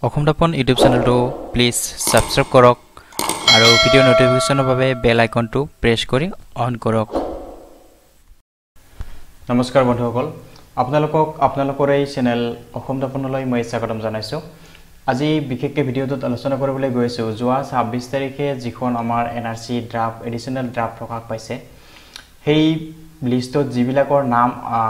Assam Darpan YouTube চেনেলটো please subscribe কৰক আৰু ভিডিও নোটিফিকেশনৰ বাবে বেল আইকনটো প্ৰেছ কৰি অন কৰক। নমস্কাৰ বন্ধুসকল, আপোনালোকৰ এই চেনেল অসম দৰ্পণলৈ মই স্বাগতম জনাইছো। আজি বিশেষকৈ ভিডিওটোত আলোচনা কৰিবলৈ গৈছো যোৱা 26 তাৰিখে যিখন আমাৰ এনআৰসি ড্ৰাফট এডিশনাল ড্ৰাফট প্ৰকাশ পাইছে, সেই লিষ্টত যিবিলাকৰ নাম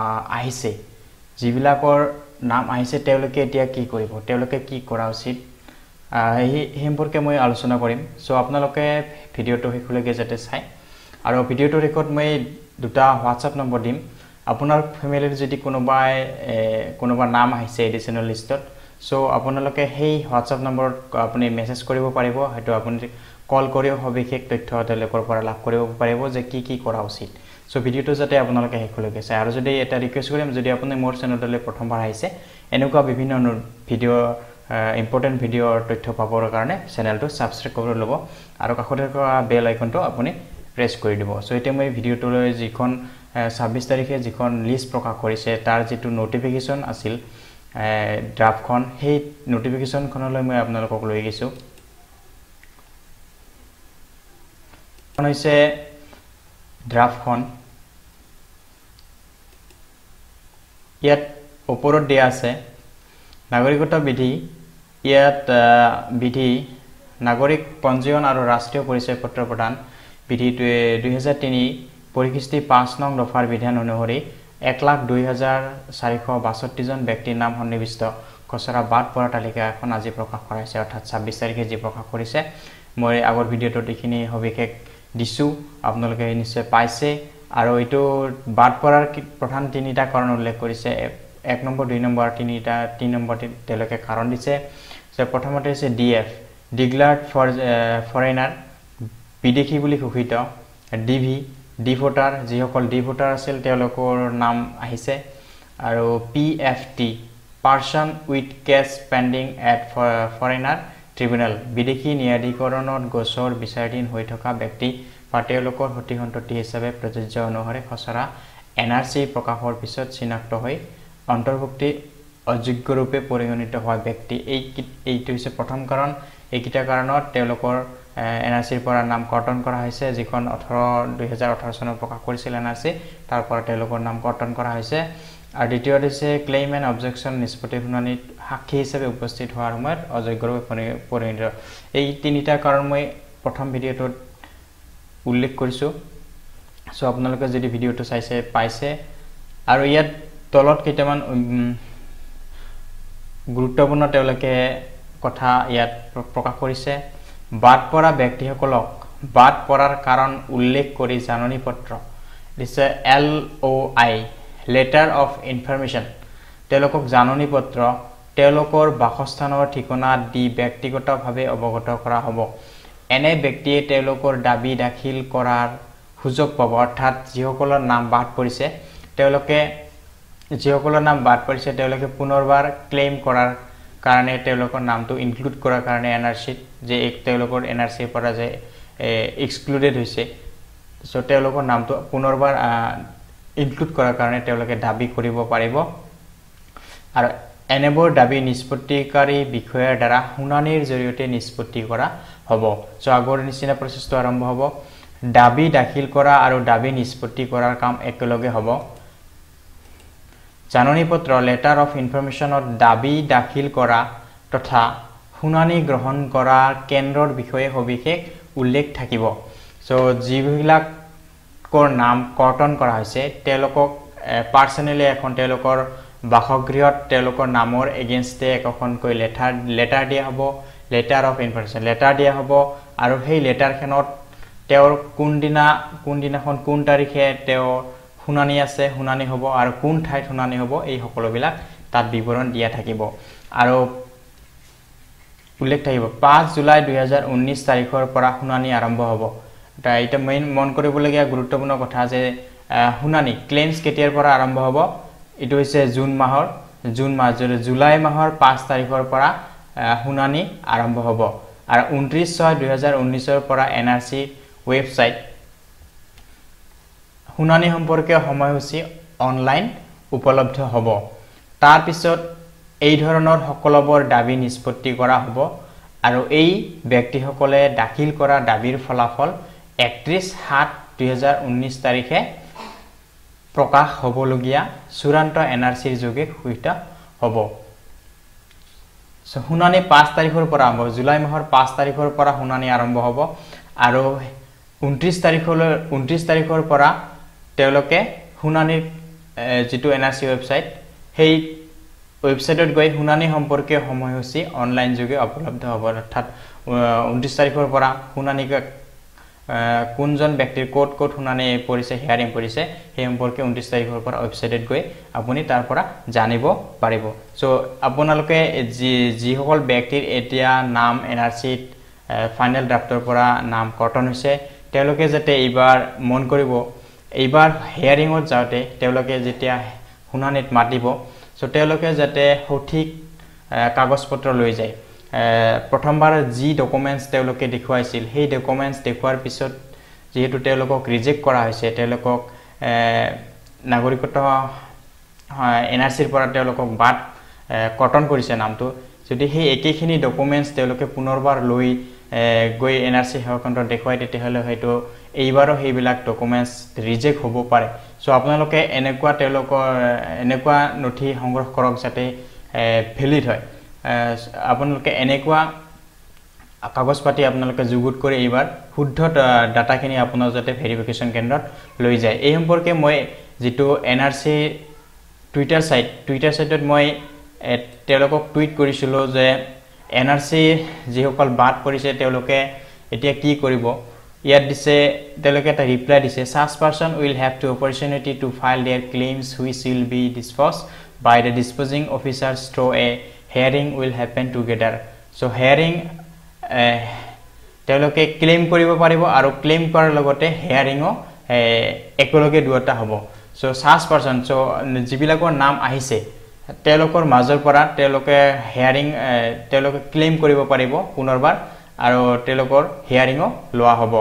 আহিছে তেওঁলোকে এতিয়া কি কৰিব, তেওঁলোকে কি কৰা উচিত, এই সম্পৰ্কে মই আলোচনা কৰিম। সো আপোনালোকে ভিডিওটো শেষলৈকে যাতে চাই, আৰু ভিডিওটোৰ শেষত মই দুটা হোৱাটছআপ নম্বৰ দিম। আপোনাৰ ফ্যামিলিৰ যদি কোনোবা নাম আহিছে এডিশনাল লিষ্টত, সো আপোনালোকে সেই হোৱাটছআপ নম্বৰত আপুনি মেছেজ কৰিব পাৰিব, হয়তো আপুনি কল কৰিও সবিশেষ তথ্য তেওঁলোকৰ পৰা লাভ কৰিব পাৰিব যে কি কৰা উচিত। সো ভিডিওটো যাতে আপোনালোকে শেষলৈকে চাই, আৰু যদি এটা ৰিকুৱেষ্ট কৰিম, যদি আপুনি মোৰ চেনেললৈ প্ৰথমবাৰ আহিছে এনেকুৱা বিভিন্ন ভিডিও ইম্পৰ্টেণ্ট ভিডিওৰ তথ্য পাবৰ কাৰণে চেনেলটো সাবস্ক্ৰাইব কৰি ল'ব আৰু কাষতে থকা বেল আইকনটো আপুনি প্ৰেছ কৰি দিব। সো এতিয়া মই ভিডিওটোলৈ যিখন 26 তাৰিখে যিখন লিষ্ট প্ৰকাশ কৰিছে তাৰ যিটো নোটিফিকেশন আছিল ড্ৰাফটখন, সেই নোটিফিকেশনখনলৈ মই আপোনালোকক লৈ গৈছো। এখন হৈছে ড্ৰাফটখন, ইয়াত ওপৰত দিয়া আছে নাগৰিকত্ব বিধি। ইয়াত বিধি নাগৰিক পঞ্জীয়ন আৰু ৰাষ্ট্ৰীয় পৰিচয় পত্ৰ প্ৰদান বিধিটোৱে 2003 পৰিশিষ্টি 5 নং দফাৰ বিধান অনুসৰি 1,02,462 জন ব্যক্তিৰ নাম সন্নিবিষ্ট খচৰা বাদ পৰা তালিকা এখন আজি প্ৰকাশ কৰা হৈছে, অৰ্থাৎ 26 তাৰিখে যি প্ৰকাশ কৰিছে। মই আগৰ ভিডিওটোত এইখিনি সবিশেষ দিছো, আপোনালোকে নিশ্চয় পাইছে। আৰু এইটো বাদ পৰাৰ প্ৰধান তিনিটা কাৰণ উল্লেখ কৰিছে। 1 নম্বৰ 2 নম্বৰ 3 নম্বৰ তেওঁলোকে কাৰণ দিছে। প্ৰথমতে হৈছে ডিএফ ডিক্লাৰ্ড ফৰেইনাৰ, বিদেশী বুলি ঘোষিত। ডিভি ডি ভোটাৰ, যিসকল ডি ভোটাৰ আছিল তেওঁলোকৰ নাম আহিছে। আৰু PFT person with case pending at foreigner tribunal, বিদেশী ন্যায়াধিকৰণত গোচৰ বিচাৰাধীন হৈ থকা ব্যক্তি বা তেওঁলোকৰ সতি সন্ততি হিচাপে প্ৰযোজ্য অনুসাৰে খচৰা এনআৰসি প্ৰকাশৰ পিছত চিনাক্ত হৈ অন্তৰ্ভুক্তি অযোগ্য ৰূপে পৰিগণিত হোৱা ব্যক্তি। এইটো হৈছে প্ৰথম কাৰণ। এইকেইটা কাৰণত তেওঁলোকৰ এনআৰসিৰ পৰা নাম কৰ্তন কৰা হৈছে। যিখন 2018 চনত প্ৰকাশ কৰিছিল এনআৰসি, তাৰ পৰা তেওঁলোকৰ নাম কৰ্তন কৰা হৈছে। আৰু দ্বিতীয়তে হৈছে ক্লেইম এণ্ড অবজেকশ্যন নিষ্পত্তি শুনানিত সাক্ষী হিচাপে উপস্থিত হোৱাৰ সময়ত অযোগ্য ৰূপে পৰিগণিত। এই তিনিটা কাৰণ মই প্ৰথম ভিডিওটোত উল্লেখ কৰিছো। সো আপোনালোকে যদি ভিডিওটো চাইছে পাইছে। আৰু ইয়াত তলত কেইটামান গুৰুত্বপূৰ্ণ তেওঁলোকে কথা ইয়াত প্ৰকাশ কৰিছে। বাদ পৰা ব্যক্তিসকলক বাদ পৰাৰ কাৰণ উল্লেখ কৰি জাননী পত্ৰ দিছে, LOI লেটাৰ অফ ইনফৰমেশ্যন, তেওঁলোকক জাননী পত্ৰ তেওঁলোকৰ বাসস্থানৰ ঠিকনা দি ব্যক্তিগতভাৱে অৱগত কৰা হ'ব। এনে ব্যক্তিয়ে তেওঁলোকৰ দাবী দাখিল কৰাৰ সুযোগ পাব, অৰ্থাৎ যিসকলৰ নাম বাদ পৰিছে তেওঁলোকে পুনৰবাৰ ক্লেইম কৰাৰ কাৰণে তেওঁলোকৰ নামটো ইনক্লুড কৰাৰ কাৰণে এনআৰসিত যে তেওঁলোকৰ এনআৰসিৰ পৰা যে এক্সক্লুডেড হৈছে, সো তেওঁলোকৰ নামটো পুনৰবাৰ ইনক্লুড কৰাৰ কাৰণে তেওঁলোকে দাবী কৰিব পাৰিব। আৰু এনেবোৰ দাবী নিষ্পত্তিকাৰী বিষয়াৰ দ্বাৰা শুনানিৰ জৰিয়তে নিষ্পত্তি কৰা হ'ব। সো আগৰ নিচিনা প্ৰচেছটো আৰম্ভ হ'ব। দাবী দাখিল কৰা আৰু দাবী নিষ্পত্তি কৰাৰ কাম একেলগে হ'ব। জাননী পত্ৰ লেটাৰ অফ ইনফৰমেশ্যনত দাবী দাখিল কৰা তথা শুনানি গ্ৰহণ কৰা কেন্দ্ৰৰ বিষয়ে সবিশেষ উল্লেখ থাকিব। সো যিবিলাকৰ নাম কৰ্তন কৰা হৈছে তেওঁলোকক পাৰ্চনেলি এখন তেওঁলোকৰ বাসগৃহত তেওঁলোকৰ নামৰ এগেইনষ্টে একোখনকৈ লেটাৰ দিয়া হ'ব, লেটাৰ অফ ইনফৰমেশ্যন লেটাৰ দিয়া হ'ব। আৰু সেই লেটাৰখনত তেওঁৰ কোনদিনাখন কোন তাৰিখে তেওঁৰ শুনানি আছে, শুনানি হ'ব, আৰু কোন ঠাইত শুনানি হ'ব, এই সকলোবিলাক তাত বিৱৰণ দিয়া থাকিব। আৰু উল্লেখ থাকিব 5 জুলাই 2019 তাৰিখৰ পৰা শুনানি আৰম্ভ হ'ব। এটা মন কৰিবলগীয়া গুৰুত্বপূৰ্ণ কথা যে শুনানি ক্লেইমছ কেতিয়াৰ পৰা আৰম্ভ হ'ব, এইটো হৈছে জুলাই মাহৰ 5 তাৰিখৰ পৰা শুনানি আৰম্ভ হ'ব। আৰু 29/6/2019 পৰা এনআৰসি ৱেবছাইট শুনানি সম্পৰ্কীয় সময়সূচী অনলাইন উপলব্ধ হ'ব। তাৰ পিছত এই ধৰণৰ সকলোবোৰ দাবী নিষ্পত্তি কৰা হ'ব আৰু এই ব্যক্তিসকলে দাখিল কৰা দাবীৰ ফলাফল 31/7/2019 তাৰিখে প্ৰকাশ হ'বলগীয়া চূড়ান্ত এনআৰচিৰ যোগে ঘোষিত হ'ব শুনানি 5 তাৰিখৰ পৰা আৰম্ভ জুলাই মাহৰ 5 তাৰিখৰ পৰা শুনানি আৰম্ভ হ'ব আৰু 29 তাৰিখৰ পৰা তেওঁলোকে শুনানিৰ যেটো এনআৰচি ওয়েবসাইট সেই ওয়েবসাইটত গৈ শুনানি সম্পৰ্কীয় সময়সূচী অনলাইন যোগে উপলব্ধ হ'ব অৰ্থাৎ 29 তাৰিখৰ পৰা শুনানি কোনজন ব্যক্তিৰ কোট শুনানি পৰিছে হিয়াৰিং পৰিছে সেই সম্পৰ্কে 29 তাৰিখৰ পৰা ওয়েবসাইটত গৈ আপুনি তাৰ পৰা জানিব পাৰিব সো আপোনালোকে যি সকল ব্যক্তিৰ এতিয়া নাম এনআৰচি ফাইনাল ড্ৰাফটৰ পৰা নাম কৰ্তন হৈছে তেওঁলোকে যাতে এইবাৰ মন কৰিব এইবাৰ হিয়াৰিংত যাওতে তেওঁলোকে যেতিয়া শুনানিত মাতিব সো তেওঁলোকে যাতে সঠিক কাগজ পত্ৰ লৈ যায় প্ৰথমবাৰ যি ডকুমেন্টস তেওঁলোকে দেখুৱাইছিল সেই ডকুমেন্টস দেখুৱাৰ পিছত যেহেতু তেওঁলোকক ৰিজেক্ট কৰা হৈছে তেওঁলোকক নাগৰিকত্ব এনআৰচিৰ পৰা তেওঁলোকক বাদ কৰ্তন কৰিছে নামটো যদি সেই একেখিনি ডকুমেন্টস তেওঁলোকে পুনৰবাৰ লৈ গৈ এনআৰচি সেৱাকেন্দ্ৰত দেখুৱাই তেতিয়াহলে হয়তো এইবাৰো সেইবিলাক ডকুমেন্টস ৰিজেক্ট হ'ব পাৰে সো আপোনালোকে এনেকুৱা তেওঁলোকৰ এনেকুৱা নথি সংগ্ৰহ কৰক যাতে ভ্যালিড হয় আপোনালোকে এনেকুৱা কাগজ পাতি আপোনালোকে যুগুত কৰি এইবাৰ শুদ্ধ ডাটাখিনি আপোনাৰ যাতে ভেৰিফিকেশন কেন্দ্ৰত লৈ যায় এই সম্পৰ্কে মই যেটো এনআৰচি টুইটাৰ সাইটত মই তেওঁলোকক টুইট কৰিছিলো যে এনআৰচি যিসকল বাদ পৰিছে তেওঁলোকে এতিয়া কি কৰিব ইয়াত দিছে তেওঁলোকে এটা ৰিপ্লাই দিছে such person will have to opportunity to file their claims which will be disposed by the disposing officers through a hearing will happen together so hearing তেওঁলোকে ক্লেম কৰিব পাৰিব আৰু ক্লেম কৰাৰ লগতে হিয়াৰিংও একলগে দুটা হ'ব সো such person সো যিবিলাকৰ নাম আহিছে তেওঁলোকৰ মাজৰ পৰা তেওঁলোকে হিয়াৰিং তেওঁলোকে ক্লেম কৰিব পাৰিব পুনৰবাৰ আৰু তেওঁলোকৰ হিয়াৰিংও লোৱা হ'ব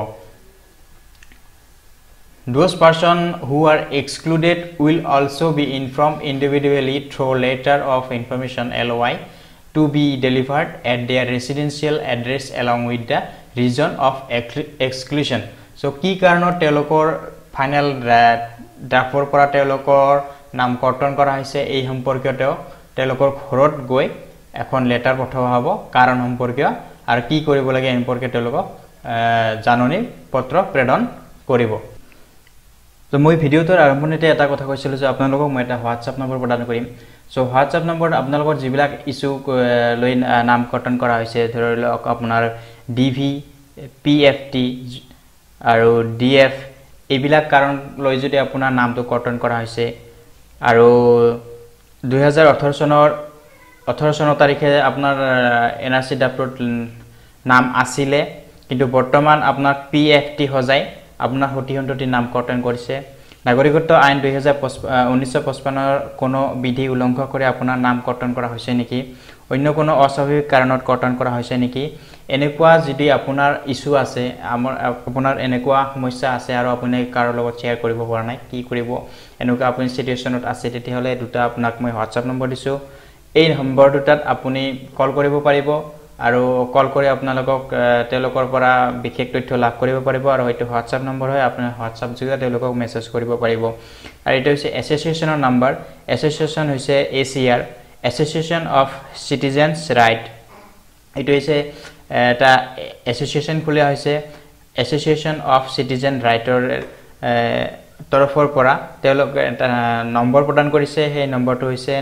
Those persons who are excluded will also be informed individually through letter of information LOI to be delivered at their residential address along with the reason of exclusion. So, কি কাৰণত তেওঁলোকৰ ফাইনাল ড্ৰাফটৰ পৰা তেওঁলোকৰ নাম কৰ্তন কৰা হৈছে এই সম্পৰ্কিত তেওঁলোকৰ ঘৰত গৈ এখন লেটাৰ পঠোৱা হ'ব কাৰণ সম্পৰ্কীয় আৰু কি কৰিব লাগে এই সম্পৰ্কে তেওঁলোকক জাননী পত্ৰ প্ৰেৰণ কৰিব তো মই ভিডিওটোৰ আৰম্ভণিতে এটা কথা কৈছিলো যে আপোনালোকক মই এটা WhatsApp নম্বৰ প্ৰদান কৰিম সো WhatsApp নম্বৰত আপোনালোকৰ যিবিলাক ইস্যু লৈ নাম কৰ্তন কৰা হৈছে ধৰি লওক আপোনাৰ DV PFT আৰু DF এইবিলাক কাৰণ লৈ যদি আপোনাৰ নামটো কৰ্তন কৰা হৈছে আৰু 2018 চনৰ তাৰিখে আপোনাৰ এনআৰচি ড্ৰাফটত নাম আছিলে কিন্তু বৰ্তমান আপোনাৰ PFT হজাই আপোনাৰ হটিহন্তটি নাম কৰ্তন কৰিছে নাগৰিকত্ব আইন 1955 কোনো বিধি উলংঘন কৰি আপোনাৰ নাম কৰ্তন কৰা হৈছে নেকি অন্য কোনো অস্বাভাৱিক কাৰণত কৰ্তন কৰা হৈছে নেকি এনেকুৱা যদি আপোনাৰ ইস্যু আছে আপোনাৰ এনেকুৱা সমস্যা আছে আৰু আপুনি কাৰো লগত শেয়াৰ কৰিব পৰা নাই কি কৰিব এনেকুৱা আপুনি সিচুৱেচনত আছে তেতিয়াহলে দুটা আপোনাক মই WhatsApp নম্বৰ দিছো এই নম্বৰ দুটাত আপুনি কল কৰিব পাৰিব আৰু কল কৰি আপোনালোকক তেওঁলোকৰ পৰা বিশেষ তথ্য লাভ কৰিব পাৰিব আৰু হয়তো WhatsApp নম্বৰ হয় আপুনি WhatsApp যোগে তেওঁলোকক মেছেজ কৰিব পাৰিব আৰু এটা হৈছে এছ'চিয়েচনৰ নম্বৰ এছ'চিয়েচন হৈছে ACR Association of Citizens Right এটা হৈছে এটা এছ'চিয়েচন খোলা হৈছে Association of Citizen Rightৰ তৰফৰ পৰা তেওঁলোকে এটা নম্বৰ প্ৰদান কৰিছে সেই নম্বৰটো হৈছে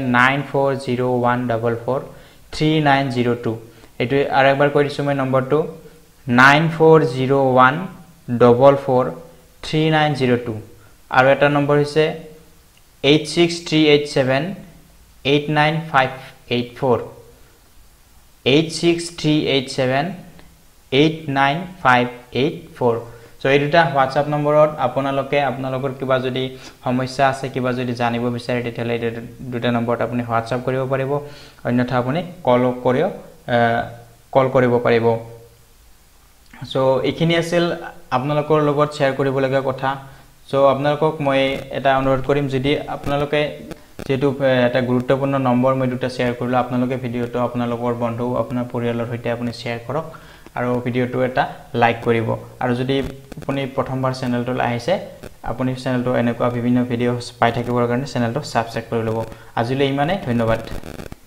9401443902 এটো আরেকবার কৈ দিছো মই নম্বৰটো 9401443902 আৰু এটা নম্বৰ হৈছে 86387898584 86387898584 সো এই দুটা WhatsApp নম্বৰত আপোনালোকৰ কিবা যদি সমস্যা আছে কিবা যদি জানিব বিচাৰে তেতিয়ালে এই দুটা নম্বৰত আপুনি WhatsApp কৰিব পাৰিব অন্যথা আপুনি কল কৰিব পাৰিব সো এখিনি আছিল আপোনালোকৰ লগত শেয়াৰ কৰিব লগা কথা সো আপোনালোকক মই এটা অনুৰোধ কৰিম যদি আপোনালোকে যেহেতু এটা গুৰুত্বপূৰ্ণ নম্বৰ মই দুটা শ্বেয়াৰ কৰিলো আপোনালোকে ভিডিওটো আপোনালোকৰ বন্ধু আপোনাৰ পৰিয়ালৰ সৈতে আপুনি শ্বেয়াৰ কৰক আৰু ভিডিওটো এটা লাইক কৰিব আৰু যদি আপুনি প্ৰথমবাৰ চেনেলটো আহিছে আপুনি চেনেলটো এনেকুৱা বিভিন্ন ভিডিও পাই থাকিবৰ কাৰণে চেনেলটো সাবস্ক্ৰাইব কৰি ল'ব আজিলৈ ইমানে ধন্যবাদ